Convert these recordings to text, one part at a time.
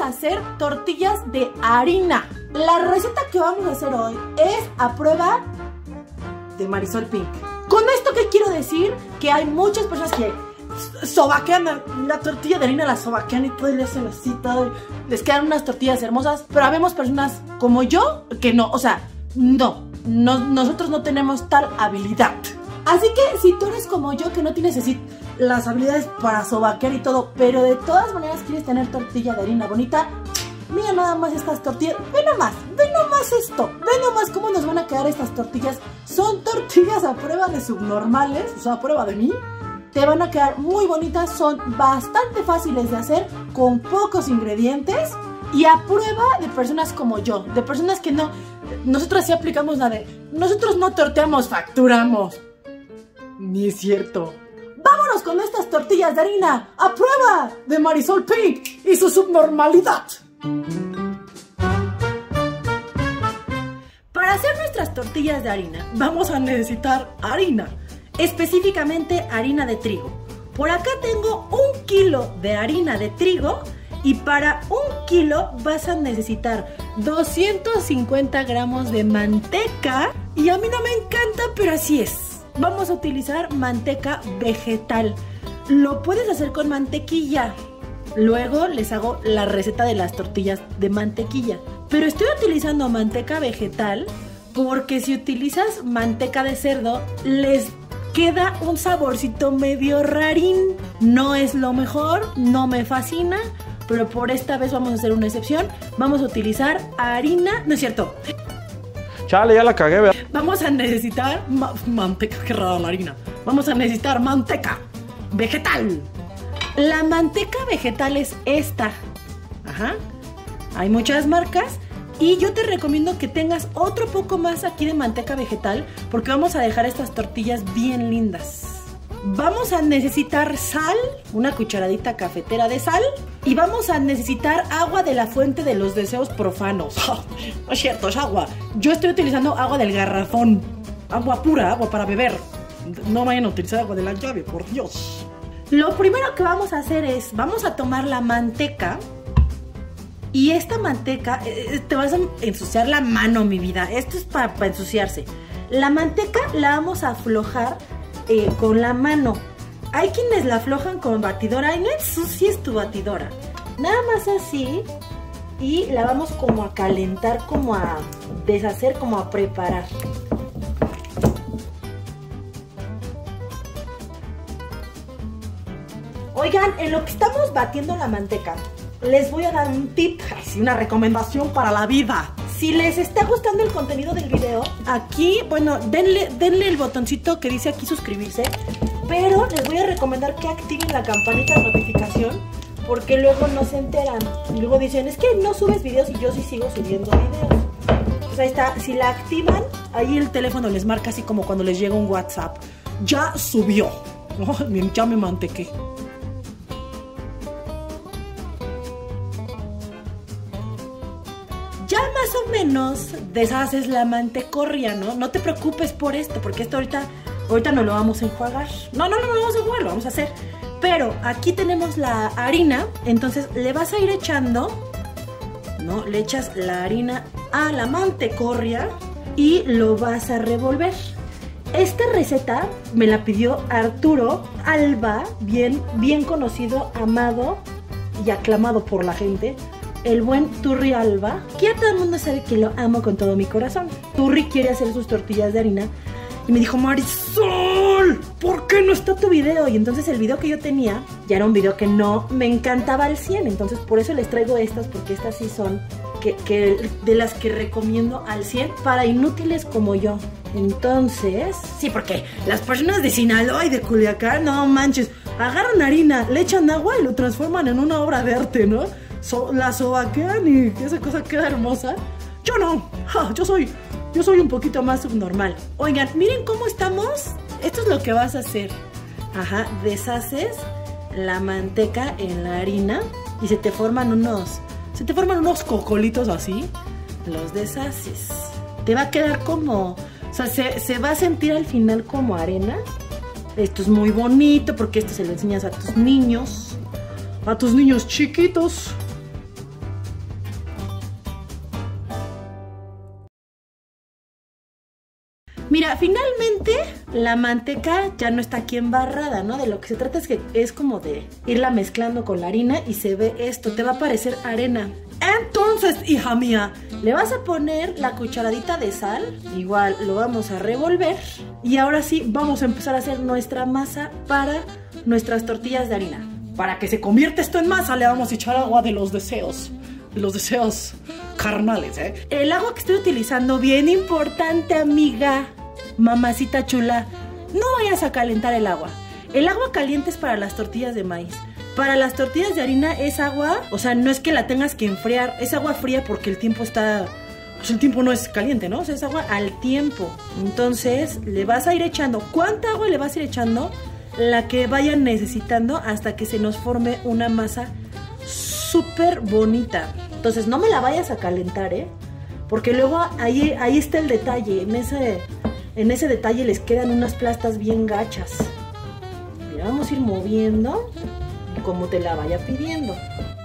a hacer tortillas de harina. La receta que vamos a hacer hoy es a prueba de Marisol Pink. Con esto, ¿qué quiero decir? Que hay muchas personas que sobaquean la tortilla de harina, la sobaquean y todo, y le hacen así, todo, les quedan unas tortillas hermosas. Pero habemos personas como yo que no, o sea, nosotros no tenemos tal habilidad. Así que si tú eres como yo, que no tienes así las habilidades para sobaquear y todo, pero de todas maneras quieres tener tortilla de harina bonita, mira nada más estas tortillas. Ve nomás esto. Ve nomás cómo nos van a quedar estas tortillas. Son tortillas a prueba de subnormales, o sea, a prueba de mí. Te van a quedar muy bonitas, son bastante fáciles de hacer, con pocos ingredientes y a prueba de personas como yo, de personas que no. Nosotros sí aplicamos la de, nosotros no torteamos, facturamos. Ni es cierto. ¡Vámonos con estas tortillas de harina a prueba de Marisol Pink y su subnormalidad! Para hacer nuestras tortillas de harina vamos a necesitar harina, específicamente harina de trigo. Por acá tengo 1 kilo de harina de trigo y para 1 kilo vas a necesitar 250 gramos de manteca. Y a mí no me encanta, pero así es. Vamos a utilizar manteca vegetal. Lo puedes hacer con mantequilla. Luego les hago la receta de las tortillas de mantequilla. Pero estoy utilizando manteca vegetal porque si utilizas manteca de cerdo, les queda un saborcito medio rarín. No es lo mejor, no me fascina, pero por esta vez vamos a hacer una excepción. Vamos a utilizar harina, no es cierto. Chale, ya la cagué, ¿verdad? Vamos a necesitar manteca, qué rara la harina. Vamos a necesitar manteca vegetal. La manteca vegetal es esta. Ajá. Hay muchas marcas y yo te recomiendo que tengas otro poco más aquí de manteca vegetal porque vamos a dejar estas tortillas bien lindas. Vamos a necesitar sal, una cucharadita cafetera de sal. Y vamos a necesitar agua de la fuente de los deseos profanos. No es cierto, es agua. Yo estoy utilizando agua del garrafón. Agua pura, agua para beber. No vayan a utilizar agua de la llave, por Dios. Lo primero que vamos a hacer es, vamos a tomar la manteca. Y esta manteca, te vas a ensuciar la mano, mi vida. Esto es para ensuciarse. La manteca la vamos a aflojar con la mano. Hay quienes la aflojan con batidora y no ensucies tu batidora. Nada más así y la vamos como a calentar, como a deshacer, como a preparar. Oigan, en lo que estamos batiendo la manteca, les voy a dar un tip, una recomendación para la vida. Si les está gustando el contenido del video, aquí, bueno, denle el botoncito que dice aquí suscribirse. Pero les voy a recomendar que activen la campanita de notificación porque luego no se enteran. Y luego dicen, es que no subes videos y yo sí sigo subiendo videos. Pues ahí está, si la activan, ahí el teléfono les marca así como cuando les llega un WhatsApp. Ya subió. Oh, ya me mantequé. Ya más o menos deshaces la mantecorria, ¿no? No te preocupes por esto, porque esto ahorita no lo vamos a enjuagar. No lo vamos a enjuagar, lo vamos a hacer. Pero aquí tenemos la harina, entonces le vas a ir echando, ¿no? Le echas la harina a la mantecorria y lo vas a revolver. Esta receta me la pidió Arturo Alba, bien conocido, amado y aclamado por la gente. El buen Turri Alba, que ya todo el mundo sabe que lo amo con todo mi corazón. Turri quiere hacer sus tortillas de harina y me dijo, Marisol, ¿por qué no está tu video? Y entonces el video que yo tenía ya era un video que no me encantaba al 100. Entonces por eso les traigo estas, porque estas sí son de las que recomiendo al 100 para inútiles como yo. Entonces, sí, porque las personas de Sinaloa y de Culiacán, no manches, agarran harina, le echan agua y lo transforman en una obra de arte, ¿no? La sobaquean y esa cosa queda hermosa. Yo no, yo soy un poquito más subnormal. Oigan, miren cómo estamos. Esto es lo que vas a hacer. Ajá, deshaces la manteca en la harina y se te forman unos cocolitos así. Los deshaces. Te va a quedar como, o sea, se va a sentir al final como arena. Esto es muy bonito porque esto se lo enseñas a tus niños chiquitos. Mira, finalmente la manteca ya no está aquí embarrada, ¿no? De lo que se trata es que es como de irla mezclando con la harina y se ve esto, te va a parecer arena. Entonces, hija mía, le vas a poner la cucharadita de sal, igual lo vamos a revolver y ahora sí vamos a empezar a hacer nuestra masa para nuestras tortillas de harina. Para que se convierta esto en masa le vamos a echar agua de los deseos carnales, ¿eh? El agua que estoy utilizando, bien importante, amiga, mamacita chula, no vayas a calentar el agua. El agua caliente es para las tortillas de maíz. Para las tortillas de harina es agua, o sea, no es que la tengas que enfriar, es agua fría porque el tiempo está, pues el tiempo no es caliente, ¿no? O sea, es agua al tiempo. Entonces, le vas a ir echando. ¿Cuánta agua le vas a ir echando? La que vayan necesitando hasta que se nos forme una masa súper bonita. Entonces, no me la vayas a calentar, ¿eh? Porque luego ahí está el detalle. En ese detalle les quedan unas plastas bien gachas. Mira, vamos a ir moviendo como te la vaya pidiendo.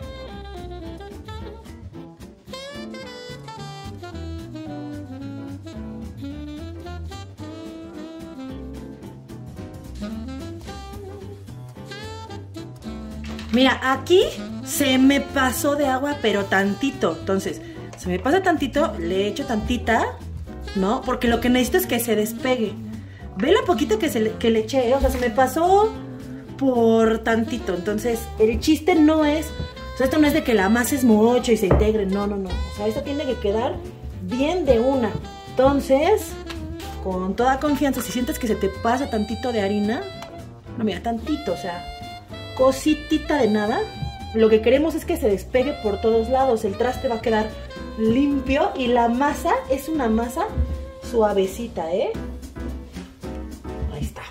Mira, aquí se me pasó de agua, pero tantito. Entonces, se me pasa tantito, le echo tantita, ¿no? Porque lo que necesito es que se despegue. Ve la poquita que le eché, ¿eh? O sea, se me pasó por tantito. Entonces, el chiste no es, o sea, esto no es de que la masa es mucho y se integre, no. O sea, esto tiene que quedar bien de una. Entonces, con toda confianza, si sientes que se te pasa tantito de harina, no, mira, tantito, o sea, cositita de nada. Lo que queremos es que se despegue por todos lados. El traste va a quedar limpio y la masa es una masa suavecita, ¿eh? Ahí está.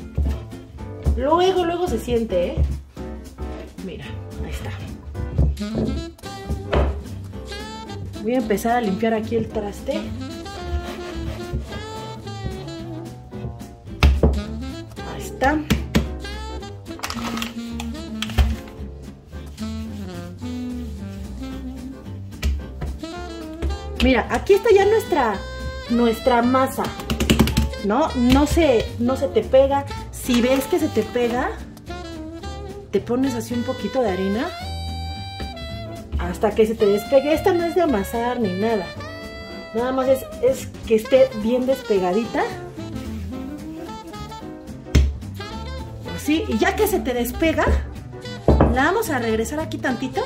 Luego se siente, ¿eh? Mira, ahí está. Voy a empezar a limpiar aquí el traste. Ahí está. Mira, aquí está ya nuestra masa, ¿no? No se te pega. Si ves que se te pega, te pones así un poquito de harina hasta que se te despegue. Esta no es de amasar ni nada. Nada más es que esté bien despegadita. Así, y ya que se te despega, la vamos a regresar aquí tantito.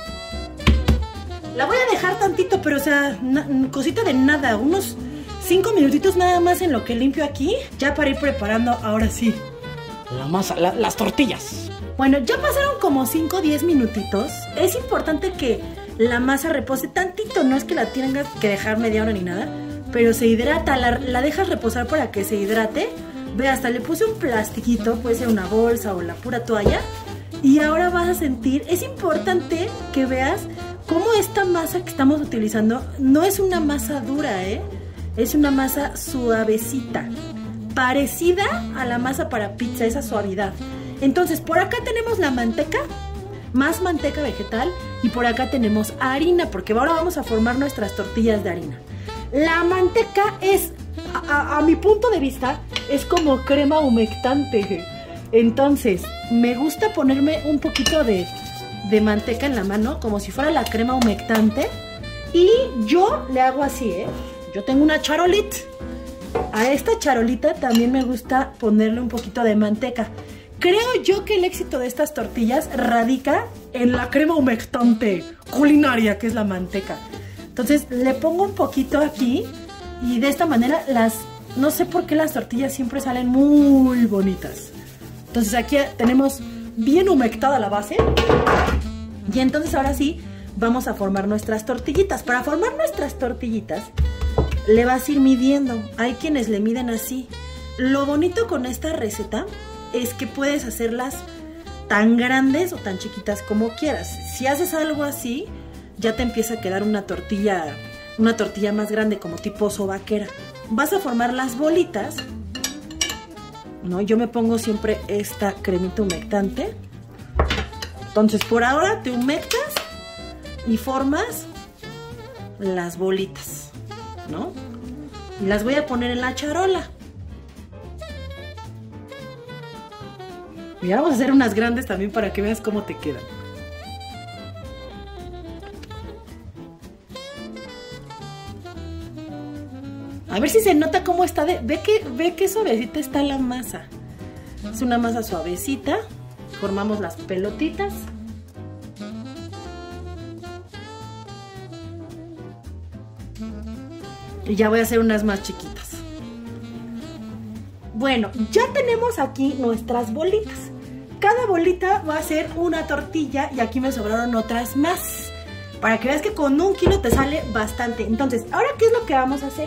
La voy a dejar tantito, pero o sea, cosita de nada, unos 5 minutitos nada más en lo que limpio aquí, ya para ir preparando ahora sí la masa, las tortillas. Bueno, ya pasaron como 5 o 10 minutitos. Es importante que la masa repose tantito, no es que la tengas que dejar media hora ni nada, pero se hidrata, la dejas reposar para que se hidrate. Ve, hasta le puse un plastiquito, puede ser una bolsa o la pura toalla. Y ahora vas a sentir, es importante que veas cómo esta masa que estamos utilizando no es una masa dura, ¿eh? Es una masa suavecita, parecida a la masa para pizza, esa suavidad. Entonces, por acá tenemos la manteca, más manteca vegetal, y por acá tenemos harina, porque ahora vamos a formar nuestras tortillas de harina. La manteca es, a mi punto de vista, es como crema humectante. Entonces, me gusta ponerme un poquito de manteca en la mano, como si fuera la crema humectante. Y yo le hago así, ¿eh? Yo tengo una charolita. A esta charolita también me gusta ponerle un poquito de manteca. Creo yo que el éxito de estas tortillas radica en la crema humectante culinaria, que es la manteca. Entonces le pongo un poquito aquí y de esta manera no sé por qué las tortillas siempre salen muy bonitas. Entonces aquí tenemos bien humectada la base. Y entonces ahora sí vamos a formar nuestras tortillitas. Para formar nuestras tortillitas le vas a ir midiendo. Hay quienes le miden así. Lo bonito con esta receta es que puedes hacerlas tan grandes o tan chiquitas como quieras. Si haces algo así, ya te empieza a quedar una tortilla más grande, como tipo sobaquera. Vas a formar las bolitas, ¿no? Yo me pongo siempre esta cremita humectante. Entonces por ahora te humectas y formas las bolitas, ¿no? Y las voy a poner en la charola. Mira, vamos a hacer unas grandes también para que veas cómo te quedan. A ver si se nota cómo está ve que suavecita está la masa. Es una masa suavecita. Formamos las pelotitas. Y ya voy a hacer unas más chiquitas. Bueno, ya tenemos aquí nuestras bolitas. Cada bolita va a ser una tortilla y aquí me sobraron otras más. Para que veas que con 1 kilo te sale bastante. Entonces, ¿ahora qué es lo que vamos a hacer?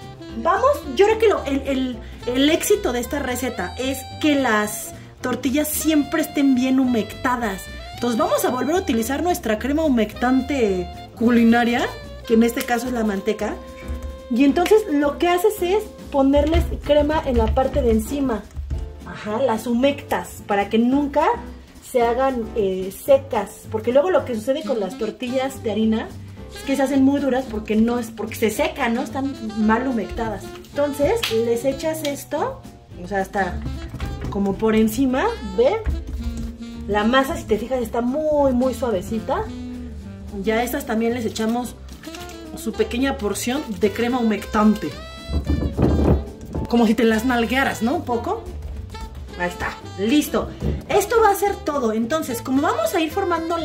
Yo creo que el éxito de esta receta es que las tortillas siempre estén bien humectadas. Entonces vamos a volver a utilizar nuestra crema humectante culinaria, que en este caso es la manteca. Y entonces lo que haces es ponerles crema en la parte de encima. Ajá, las humectas, para que nunca se hagan secas. Porque luego lo que sucede con las tortillas de harina es que se hacen muy duras porque se secan, ¿no? Están mal humectadas. Entonces les echas esto, o sea, hasta como por encima, ¿ve? La masa, si te fijas, está muy, muy suavecita. Ya a estas también les echamos su pequeña porción de crema humectante. Como si te las nalguearas, ¿no? Un poco. Ahí está, listo. Esto va a ser todo. Entonces, como vamos a ir formando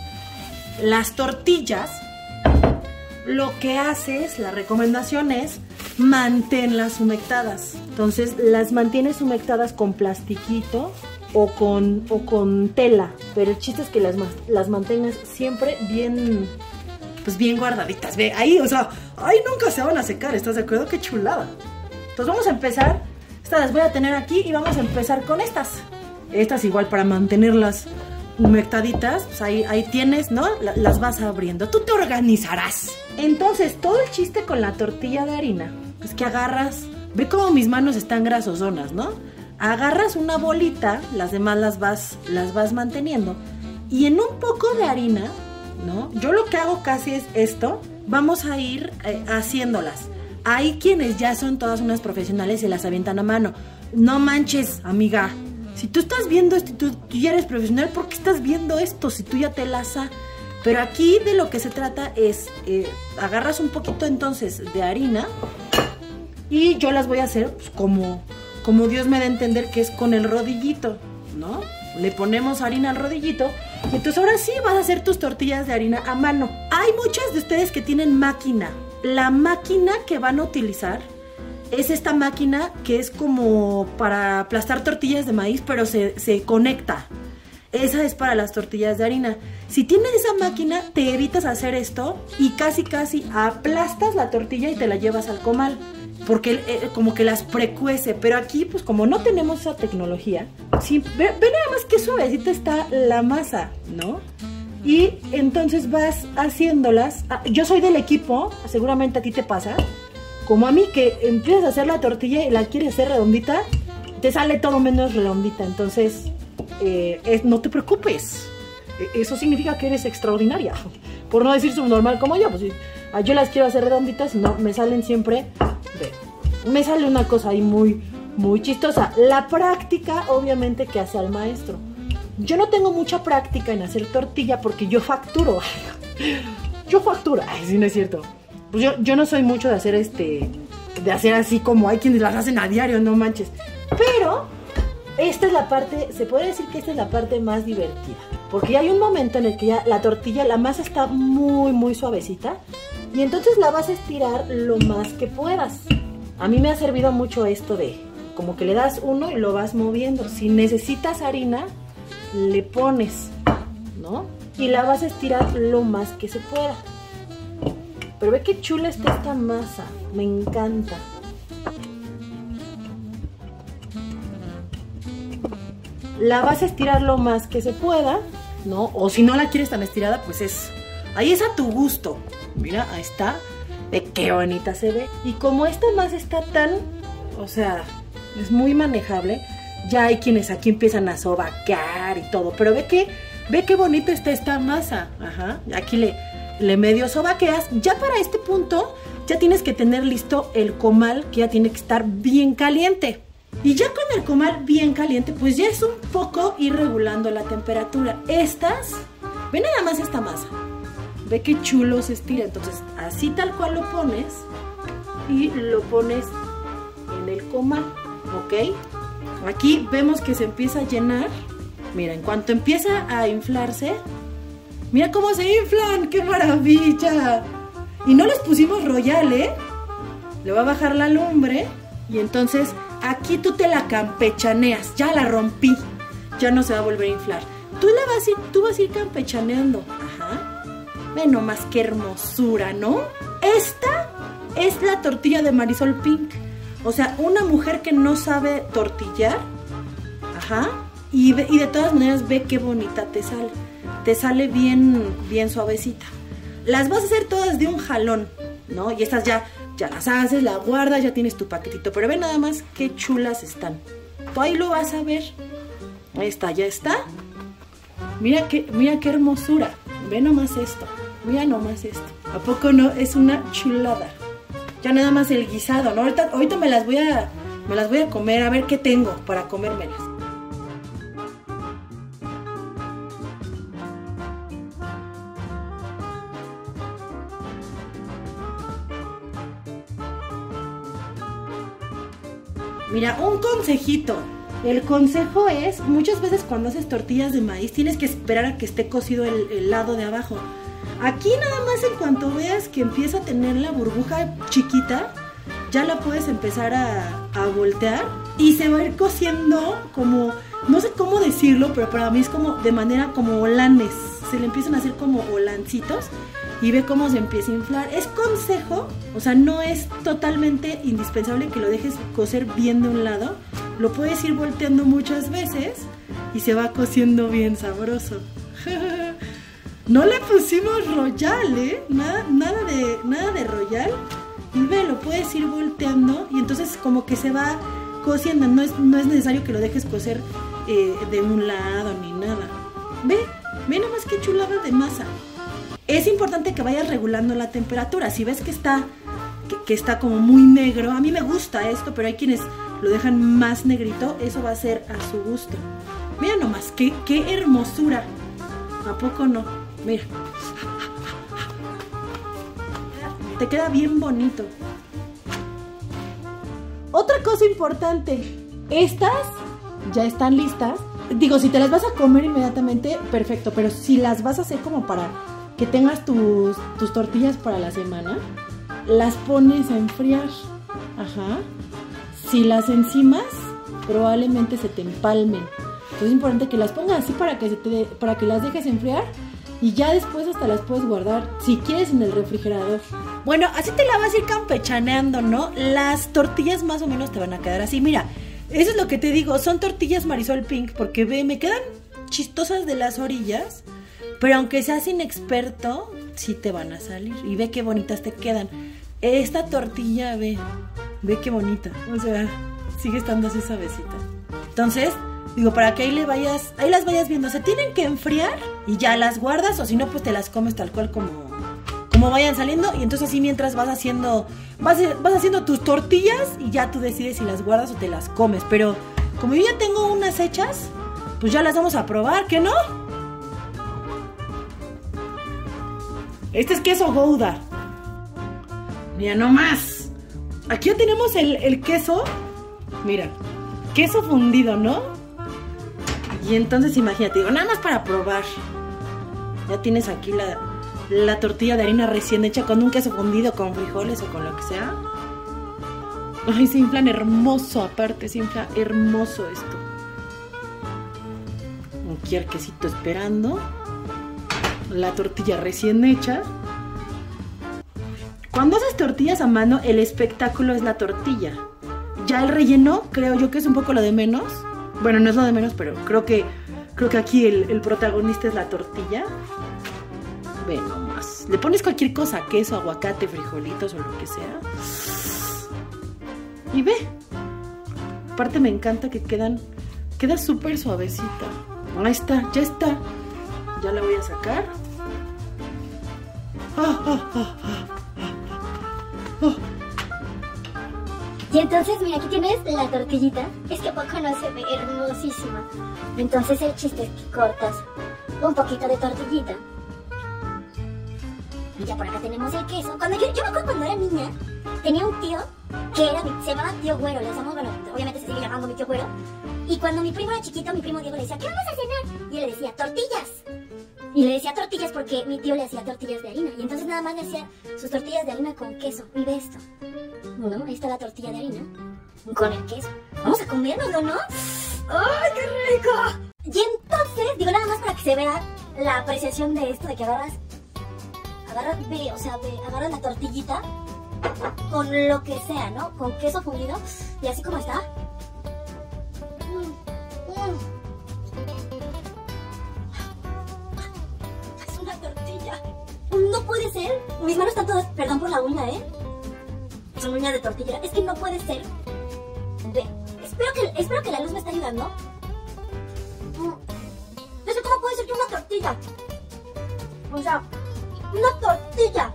las tortillas, lo que haces, la recomendación es manténlas humectadas. Entonces las mantienes humectadas con plastiquito o con tela, pero el chiste es que las mantengas siempre bien, pues bien guardaditas. Ve, ahí, o sea, ahí nunca se van a secar, ¿estás de acuerdo? ¡Qué chulada! Entonces vamos a empezar, estas las voy a tener aquí y vamos a empezar con estas. Estas igual para mantenerlas humectaditas, pues ahí tienes, ¿no? Las vas abriendo, tú te organizarás. Entonces, todo el chiste con la tortilla de harina es que agarras, ve cómo mis manos están grasosonas, ¿no? Agarras una bolita, las demás las vas manteniendo, y en un poco de harina, ¿no? Yo lo que hago casi es esto, vamos a ir haciéndolas. Hay quienes ya son todas unas profesionales y las avientan a mano. No manches, amiga. Si tú estás viendo esto y tú ya eres profesional, ¿por qué estás viendo esto si tú ya te las has? Pero aquí de lo que se trata es, agarras un poquito entonces de harina y yo las voy a hacer pues, como Dios me da a entender que es con el rodillito, ¿no? Le ponemos harina al rodillito y entonces ahora sí vas a hacer tus tortillas de harina a mano. Hay muchas de ustedes que tienen máquina. La máquina que van a utilizar es esta máquina que es como para aplastar tortillas de maíz, pero se conecta. Esa es para las tortillas de harina. Si tienes esa máquina, te evitas hacer esto y casi aplastas la tortilla y te la llevas al comal. Porque como que las precuece. Pero aquí, pues como no tenemos esa tecnología, sí, ve nada más qué suavecita está la masa, ¿no? Y entonces vas haciéndolas. Yo soy del equipo, seguramente a ti te pasa, como a mí, que empiezas a hacer la tortilla y la quieres hacer redondita, te sale todo menos redondita. Entonces, no te preocupes. Eso significa que eres extraordinaria. Por no decir subnormal como yo. Pues, yo las quiero hacer redonditas y no, me salen siempre... Me sale una cosa ahí muy, muy chistosa. La práctica, obviamente, que hace al maestro. Yo no tengo mucha práctica en hacer tortilla porque yo facturo. Yo facturo. Ay, sí, no es cierto. Pues yo no soy mucho de hacer así como hay quienes las hacen a diario, no manches. Pero esta es la parte, se puede decir que esta es la parte más divertida. Porque hay un momento en el que ya la tortilla, la masa está muy, muy suavecita. Y entonces la vas a estirar lo más que puedas. A mí me ha servido mucho esto de como que le das uno y lo vas moviendo. Si necesitas harina, le pones, ¿no? Y la vas a estirar lo más que se pueda. Pero ve qué chula está esta masa. Me encanta. La vas a estirar lo más que se pueda, ¿no? O si no la quieres tan estirada, pues ahí es a tu gusto. Mira, ahí está. Ve qué bonita se ve. Y como esta masa está tan, o sea, es muy manejable, ya hay quienes aquí empiezan a sobaquear y todo. Pero ve qué bonita está esta masa. Ajá. Aquí le medio sobaqueas. Ya para este punto, ya tienes que tener listo el comal, que ya tiene que estar bien caliente. Y ya con el comal bien caliente, pues ya es un poco ir regulando la temperatura. Estas, ve nada más esta masa. Ve qué chulo se estira. Entonces, así tal cual lo pones y lo pones en el comal, ¿ok? Aquí vemos que se empieza a llenar. Mira, en cuanto empieza a inflarse, mira cómo se inflan, ¡qué maravilla! Y no les pusimos royal, ¿eh? Le va a bajar la lumbre y entonces aquí tú te la campechaneas. Ya la rompí, ya no se va a volver a inflar. Tú vas a ir campechaneando. Ajá. Ve nomás qué hermosura, ¿no? Esta es la tortilla de Marisol Pink. O sea, una mujer que no sabe tortillar. Ajá. Y de todas maneras ve qué bonita te sale. Te sale bien suavecita. Las vas a hacer todas de un jalón, ¿no? Y estas ya las haces, la guardas, ya tienes tu paquetito. Pero ve nada más qué chulas están. Tú ahí lo vas a ver. Ahí está, ya está. Mira qué hermosura. Ve nomás esto. Mira nomás esto. ¿A poco no? Es una chulada. Ya nada más el guisado, ¿no? Ahorita me las voy a comer, a ver qué tengo para comérmelas. Mira, un consejito. El consejo es, muchas veces cuando haces tortillas de maíz tienes que esperar a que esté cocido el lado de abajo. Aquí nada más en cuanto veas que empieza a tener la burbuja chiquita, ya la puedes empezar a voltear y se va a ir cociendo como, no sé cómo decirlo, pero para mí es como de manera como holanes. Se le empiezan a hacer como holancitos y ve cómo se empieza a inflar. Es consejo, o sea, no es totalmente indispensable que lo dejes cocer bien de un lado. Lo puedes ir volteando muchas veces y se va cociendo bien sabroso. No le pusimos royal, ¿eh? Nada de royal. Y ve, lo puedes ir volteando y entonces como que se va cociendo. No es necesario que lo dejes cocer de un lado ni nada. Ve nada más qué chulada de masa. Es importante que vayas regulando la temperatura. Si ves que está como muy negro, a mí me gusta esto, pero hay quienes lo dejan más negrito, eso va a ser a su gusto. Mira nomás, qué hermosura. ¿A poco no? Mira. Te queda bien bonito. Otra cosa importante, estas ya están listas. Digo, si te las vas a comer inmediatamente, perfecto, pero si las vas a hacer como para que tengas tus tortillas para la semana, las pones a enfriar. Ajá. Si las encimas, probablemente se te empalmen. Entonces es importante que las pongas así para que las dejes enfriar y ya después hasta las puedes guardar, si quieres, en el refrigerador. Bueno, así te la vas a ir campechaneando, ¿no? Las tortillas más o menos te van a quedar así. Mira, eso es lo que te digo, son tortillas Marisol Pink, porque ve, me quedan chistosas de las orillas, pero aunque seas inexperto, sí te van a salir. Y ve qué bonitas te quedan. Esta tortilla, ve qué bonita. O sea, sigue estando así suavecita. Entonces, digo, para que ahí las vayas viendo. Se tienen que enfriar y ya las guardas, o si no, pues te las comes tal cual como vayan saliendo. Y entonces así mientras vas haciendo tus tortillas y ya tú decides si las guardas o te las comes. Pero como yo ya tengo unas hechas, pues ya las vamos a probar, ¿qué no? Este es queso Gouda. Mira nomás. Aquí ya tenemos el queso. Mira, queso fundido, ¿no? Y entonces imagínate, digo, nada más para probar. Ya tienes aquí la tortilla de harina recién hecha con un queso fundido, con frijoles o con lo que sea. Ay, se inflan hermoso, aparte, se infla hermoso esto. Aquí el quesito esperando. La tortilla recién hecha. Cuando haces tortillas a mano, el espectáculo es la tortilla. Ya el relleno, creo yo que es un poco lo de menos. Bueno, no es lo de menos, pero creo que aquí el protagonista es la tortilla. Ve nomás. Le pones cualquier cosa, queso, aguacate, frijolitos o lo que sea. Y ve. Aparte me encanta que queda súper suavecita. Ahí está, ya está. Ya la voy a sacar. Y entonces, mira, aquí tienes la tortillita. Es que a poco no se ve hermosísima. Entonces el chiste es que cortas un poquito de tortillita. Y ya por acá tenemos el queso. Cuando yo me acuerdo cuando era niña, tenía un tío que se llamaba tío Güero. Le decíamos, bueno, obviamente se sigue llamando mi tío Güero. Y cuando mi primo era chiquito, mi primo Diego le decía, ¿qué vamos a cenar? Y él le decía, tortillas. Y le decía tortillas porque mi tío le hacía tortillas de harina. Y entonces nada más le hacía sus tortillas de harina con queso. Y ve esto. ¿No? Ahí está la tortilla de harina con el queso. Vamos a comérnoslo, ¿no? ¡Ay, qué rico! Y entonces, digo nada más para que se vea la apreciación de esto, de que agarras la tortillita con lo que sea, ¿no? Con queso fundido y así como está. Es una tortilla. No puede ser. Mis manos están todas, perdón por la uña, son uñas de tortilla. Es que no puede ser. Ve, espero que la luz me esté ayudando. No sé cómo puede ser que una tortilla. O sea, una tortilla.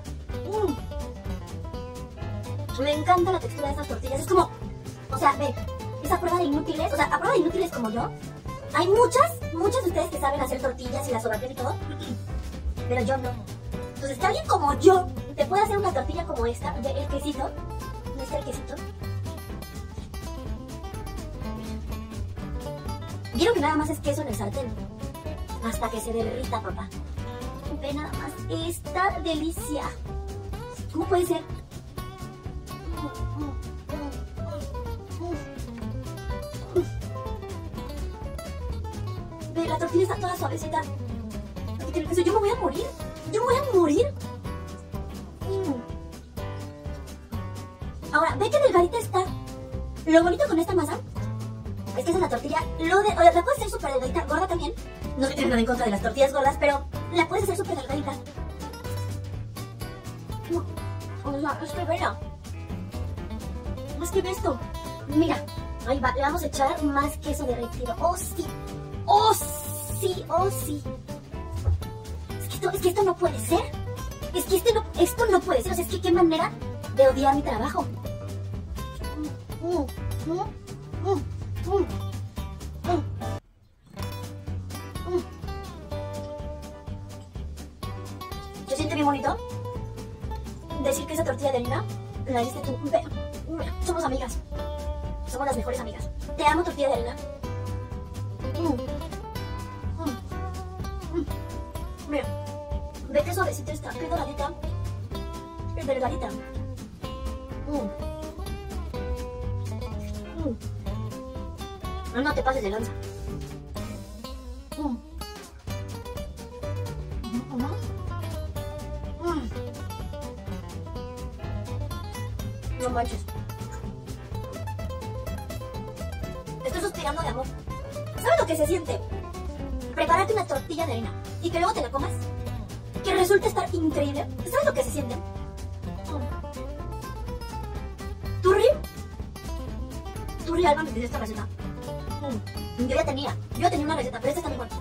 Me encanta la textura de esas tortillas. Es como, o sea, ve, esa prueba de inútiles. O sea, a prueba de inútiles como yo, hay muchas de ustedes que saben hacer tortillas y las sobatean y todo. Pero yo no. Entonces, que alguien como yo te puede hacer una tortilla como esta, ve el quesito. ¿No está el quesito? Vieron que nada más es queso en el sartén. Hasta que se derrita, papá. Ve nada más esta delicia. ¿Cómo puede ser? Ve, la tortilla está toda suavecita. Aquí tiene queso. Yo me voy a morir. Ahora, ve que delgadita está. Lo bonito con esta masa es que esa es la tortilla. La puedes hacer súper delgadita, gorda también. No estoy teniendo en contra de las tortillas gordas, pero la puedes hacer súper delgadita. O sea, es que vela. Es que ve esto. Mira, ahí va. Le vamos a echar más queso derretido. ¡Oh, sí! ¡Oh, sí! ¡Oh, sí! Es que esto no puede ser. Es que esto no puede ser. O sea, es que qué manera de odiar mi trabajo. Yo siento bien bonito decir que esa tortilla de harina la hiciste tú. Somos amigas. Somos las mejores amigas. Te amo, tortilla de harina. Mira, ve que suavecita está, qué doradita. Es delgadita. No te pases de lanza. No manches. Estoy suspirando de amor. ¿Sabes lo que se siente? Prepararte una tortilla de harina y que luego te la comas. Que resulta estar increíble. ¿Sabes lo que se siente? Turri Alba me pidió esta receta. Yo ya tenía una receta, pero esta está mejor.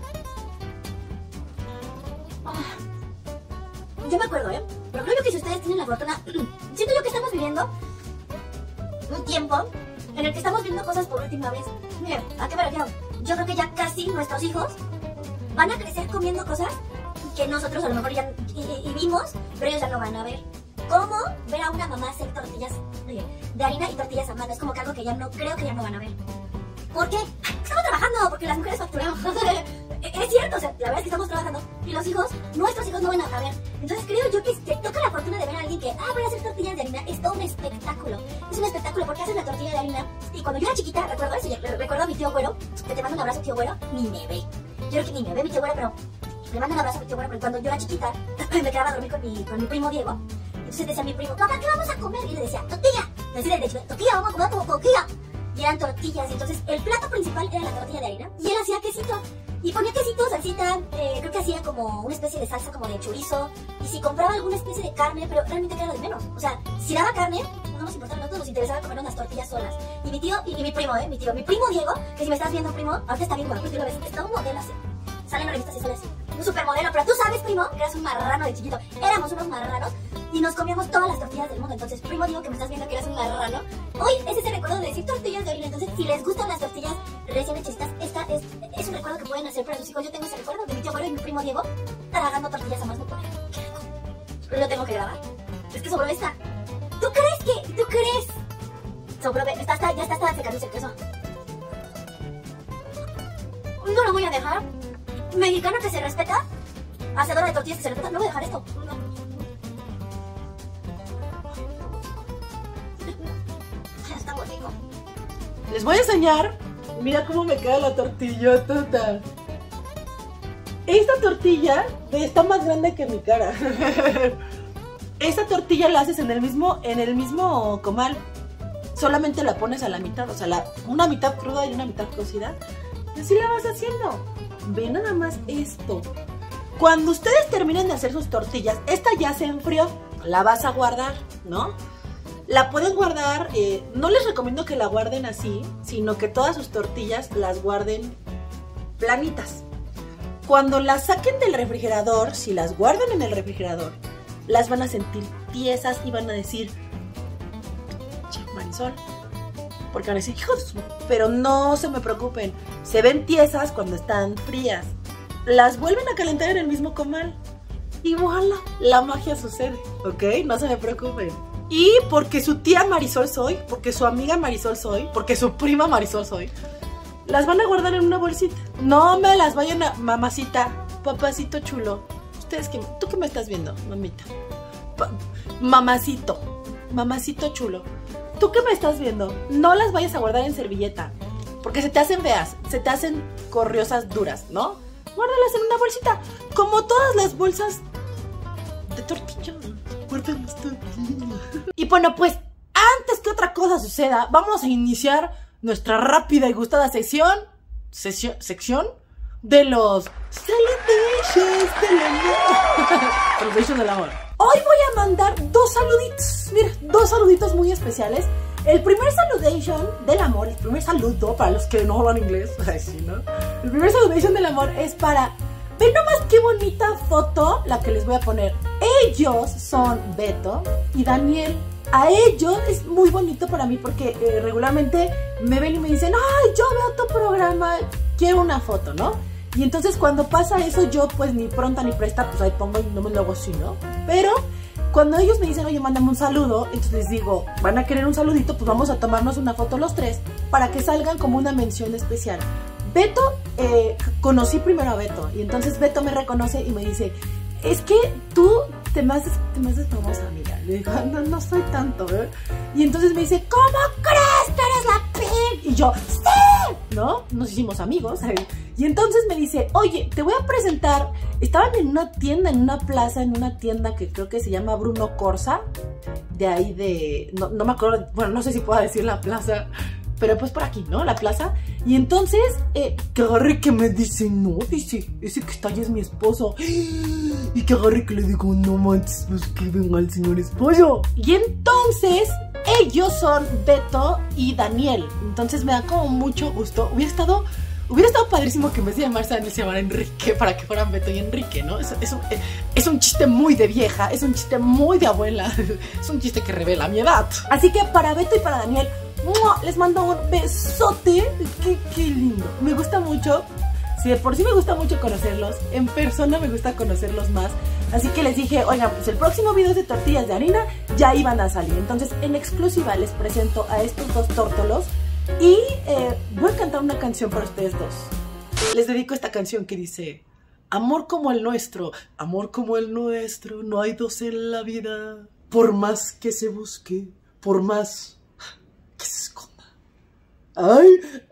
Yo me acuerdo, pero creo que si ustedes tienen la fortuna, siento yo que estamos viviendo un tiempo en el que estamos viendo cosas por última vez. Miren, ¿a qué me refiero? Yo creo que ya casi nuestros hijos van a crecer comiendo cosas que nosotros a lo mejor ya vimos, pero ellos ya no van a ver. ¿Cómo ver a una mamá hacer tortillas de harina y tortillas a mano? Es como que algo que ya no, creo que ya no van a ver. ¿Por qué? Estamos trabajando, porque las mujeres facturamos. Es cierto, o sea, la verdad es que estamos trabajando y los hijos, nuestros hijos no van a ver. Entonces creo yo que te toca la fortuna de ver a alguien que, voy a hacer tortillas de harina, es todo un espectáculo. Es un espectáculo porque haces la tortilla de harina. Y cuando yo era chiquita, recuerdo eso, recuerdo a mi tío Güero, que te mando un abrazo, tío Güero, ni me ve. Yo creo que ni me ve mi tío Güero, pero le mando un abrazo a mi tío Güero, porque cuando yo era chiquita, me quedaba a dormir con mi primo Diego. Entonces decía mi primo, papá, ¿qué vamos a comer? Y le decía, tortilla. Le decía de hecho, tortilla, vamos a comer como tortilla. Y eran tortillas, y entonces el plato principal era la tortilla de harina. Y él hacía quesito. Y ponía quesito, salsita, creo que hacía como una especie de salsa como de chorizo. Y si compraba alguna especie de carne, pero realmente era lo de menos. O sea, si daba carne, no nos importaba, no nos interesaba comer unas tortillas solas. Y mi tío, y mi primo, mi primo Diego, que si me estás viendo, primo, ahorita está bien guapo, tú lo ves, está un modelo así. Sale en revistas y sale así. Un supermodelo, pero tú sabes, primo, que eras un marrano de chiquito. Éramos unos marranos. y nos comíamos todas las tortillas del mundo. Entonces, primo, digo que me estás viendo que eres un marrano. Hoy es ese recuerdo de decir tortillas de harina. Entonces, si les gustan las tortillas recién hechecitas, esta es un recuerdo que pueden hacer para sus hijos. Yo tengo ese recuerdo de mi tío Mario y mi primo Diego tragando tortillas a más no poder. ¡Qué rico! Lo tengo que grabar. Es que sobró esta. ¿Tú crees? Sobró, ya está secándose el queso. No lo voy a dejar. Mexicana que se respeta, hacedora de tortillas que se respeta, no voy a dejar esto. No. Está muy rico. Les voy a enseñar. Mira cómo me queda la tortilla toda. Esta tortilla está más grande que mi cara. Esta tortilla la haces en el mismo comal. Solamente la pones a la mitad, o sea, una mitad cruda y una mitad cocida. Y así la vas haciendo. Ve nada más esto. Cuando ustedes terminen de hacer sus tortillas, esta ya se enfrió, la vas a guardar, ¿no? La pueden guardar, no les recomiendo que la guarden así, sino que todas sus tortillas las guarden planitas. Cuando las saquen del refrigerador, si las guardan en el refrigerador, las van a sentir tiesas y van a decir, che, Marisol, porque van a decir, hijo de su... Pero no se me preocupen, se ven tiesas cuando están frías. Las vuelven a calentar en el mismo comal y voilà, la magia sucede, ¿ok? No se me preocupen. Y porque su tía Marisol soy, porque su amiga Marisol soy, porque su prima Marisol soy, las van a guardar en una bolsita. No me las vayan a... Mamacita, papacito chulo, ¿tú qué me estás viendo, mamita? Mamacito chulo, ¿tú qué me estás viendo? No las vayas a guardar en servilleta, porque se te hacen feas, se te hacen corriosas duras, ¿no? Guárdalas en una bolsita, como todas las bolsas de tortilla. Guárdalas tortilla. Y bueno, pues antes que otra cosa suceda, vamos a iniciar nuestra rápida y gustada sección de los Salutations del amor. Salutations del amor. Hoy voy a mandar dos saluditos. Mira, dos saluditos muy especiales. El primer saludation del amor, el primer saludo para los que no hablan inglés, así, ¿no? El primer saludation del amor es para... Ven nomás qué bonita foto la que les voy a poner. Ellos son Beto y Daniel. A ellos es muy bonito para mí porque regularmente me ven y me dicen, ay, yo veo tu programa, quiero una foto, ¿no? Y entonces cuando pasa eso yo pues ni pronta ni presta, pues ahí pongo y no me lo hago así, ¿no? Pero cuando ellos me dicen, oye, mándame un saludo, entonces les digo, van a querer un saludito, pues vamos a tomarnos una foto los tres para que salgan como una mención especial. Beto, conocí primero a Beto y entonces Beto me reconoce y me dice, es que tú te me haces famosa, amiga. Le digo, no soy tanto, ¿eh? Y entonces me dice, ¿cómo crees que eres la pig? Y yo, ¡sí! ¿No? Nos hicimos amigos. Y entonces me dice, oye, te voy a presentar. Estaban en una tienda, en una plaza, en una tienda que creo que se llama Bruno Corsa. De ahí de... No me acuerdo, bueno, no sé si puedo decir la plaza, pero pues por aquí, ¿no? La plaza. Y entonces, que agarre que me dice, no, dice, ese que está ahí es mi esposo. Y que agarre que le digo, no manches, pues que venga el señor esposo. Y entonces, ellos son Beto y Daniel. Entonces me da como mucho gusto. Hubiera estado padrísimo que en vez de llamarse Daniel se llamara Enrique, para que fueran Beto y Enrique, ¿no? Es un chiste muy de vieja, es un chiste muy de abuela. Es un chiste que revela mi edad. Así que para Beto y para Daniel, les mando un besote. Qué lindo. Me gusta mucho. Si de por sí me gusta mucho conocerlos, en persona me gusta conocerlos más. Así que les dije, oigan, pues el próximo video de tortillas de harina ya iban a salir. Entonces en exclusiva les presento a estos dos tórtolos. Y voy a cantar una canción para ustedes dos. Les dedico esta canción que dice: amor como el nuestro, no hay dos en la vida. Por más que se busque, por más que se esconda. ¡Ay!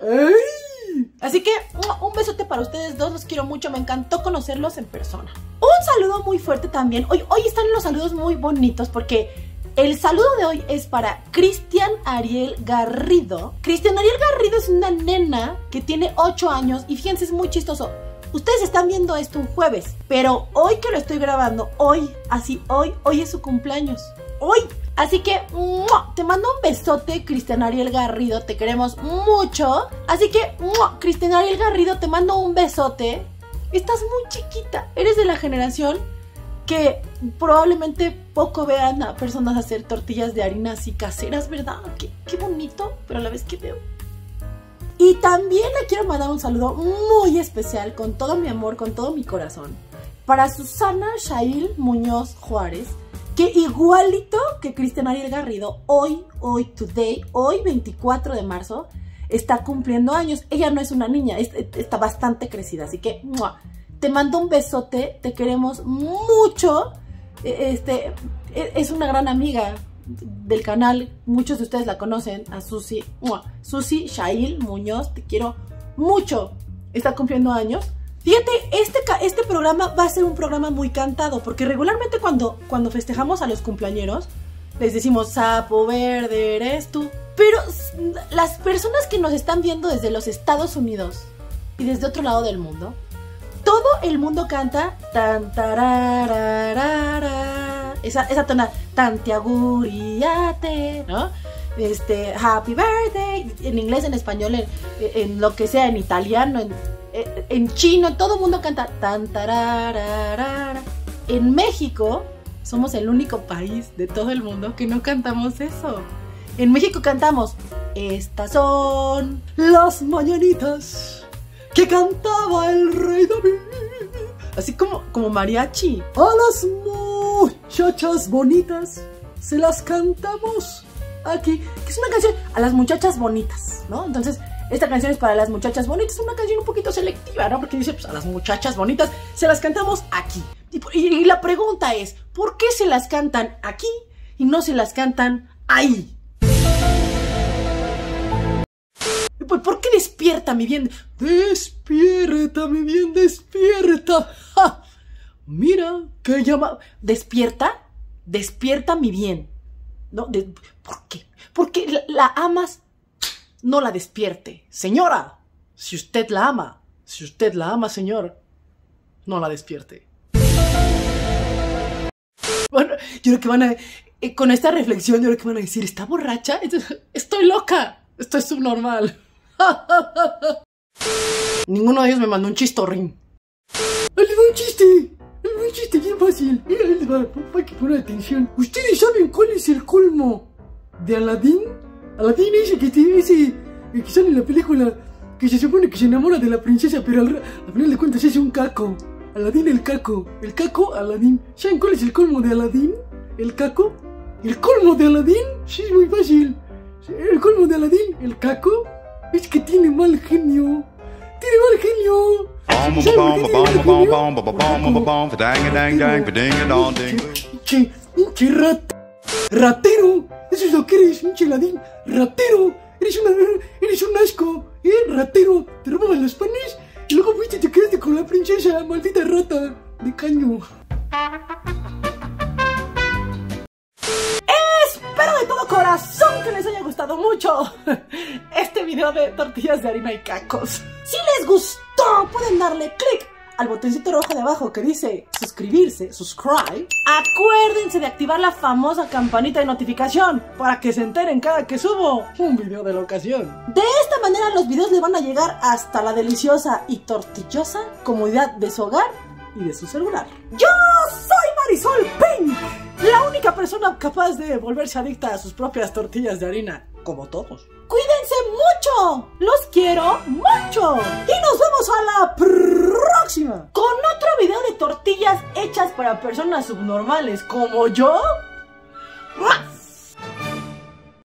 Así que un besote para ustedes dos, los quiero mucho, me encantó conocerlos en persona. Un saludo muy fuerte también. Hoy están los saludos muy bonitos porque el saludo de hoy es para Cristian Ariel Garrido. Cristian Ariel Garrido es una nena que tiene 8 años y fíjense, es muy chistoso. Ustedes están viendo esto un jueves, pero hoy que lo estoy grabando, hoy es su cumpleaños. Hoy. Así que te mando un besote, Cristian Ariel Garrido, te queremos mucho. Así que Cristian Ariel Garrido, te mando un besote. Estás muy chiquita, eres de la generación que probablemente poco vean a personas hacer tortillas de harina así caseras, ¿verdad? Qué bonito, pero a la vez que veo. Y también le quiero mandar un saludo muy especial, con todo mi amor, con todo mi corazón, para Susana Shail Muñoz Juárez, que igualito que Cristian Ariel Garrido, hoy 24 de marzo, está cumpliendo años. Ella no es una niña, está bastante crecida, así que ¡mua! Te mando un besote, te queremos mucho. Es una gran amiga del canal, muchos de ustedes la conocen, a Susi. ¡Mua! Susi Shail Muñoz, te quiero mucho. Está cumpliendo años. Fíjate, este programa va a ser un programa muy cantado, porque regularmente cuando festejamos a los cumpleañeros, les decimos, sapo verde eres tú. Pero las personas que nos están viendo desde los Estados Unidos y desde otro lado del mundo, todo el mundo canta tan tarararara, esa tona, tan te auguriate, ¿no? Happy birthday, en inglés, en español, en lo que sea, en italiano, en chino, todo el mundo canta tan tarararara. En México somos el único país de todo el mundo que no cantamos eso. En México cantamos, estas son las mañanitas que cantaba el rey David. Así como mariachi. A las muchachas bonitas se las cantamos aquí. Que es una canción a las muchachas bonitas, ¿no? Entonces, esta canción es para las muchachas bonitas. Es una canción un poquito selectiva, ¿no? Porque dice, pues a las muchachas bonitas se las cantamos aquí. Y la pregunta es, ¿por qué se las cantan aquí y no se las cantan ahí? ¿Por qué despierta mi bien? Despierta mi bien, despierta. ¡Ja! Mira que llama. ¿Despierta? Despierta mi bien. ¿No? ¿Por qué? Porque la amas, no la despierte. Señora, si usted la ama, señor, no la despierte. Bueno, yo creo que van a... con esta reflexión, yo creo que van a decir, ¿está borracha? Estoy loca, estoy subnormal. Ninguno de ellos me mandó un chistorrín. ¡Les va un chiste! Un chiste bien fácil. Mira, les va, hay que poner atención. ¿Ustedes saben cuál es el colmo de Aladín? Aladín ese que sale en la película, que se supone que se enamora de la princesa, pero al final de cuentas es un caco. Aladín el caco. El caco Aladín. ¿Saben cuál es el colmo de Aladín? ¿El caco? ¿El colmo de Aladín? Sí, es muy fácil. El colmo de Aladín, el caco, es que tiene mal genio. ¡Tiene mal genio! Pinche ratero. Eso es lo que eres, pinche Aladín. Ratero. Eres un asco. Ratero. Te robaban los panes y luego fuiste y te quedaste con la princesa. Maldita rata de caño. Espero de todo corazón que les haya gustado mucho este video de tortillas de harina y cacos. Si les gustó, pueden darle click al botoncito rojo de abajo que dice suscribirse, subscribe. Acuérdense de activar la famosa campanita de notificación para que se enteren cada que subo un video de la ocasión. De esta manera los videos le van a llegar hasta la deliciosa y tortillosa comodidad de su hogar y de su celular. Yo soy Marisol Pink, la única persona capaz de volverse adicta a sus propias tortillas de harina, como todos. Cuídense mucho, los quiero mucho y nos vemos a la próxima con otro video de tortillas hechas para personas subnormales como yo.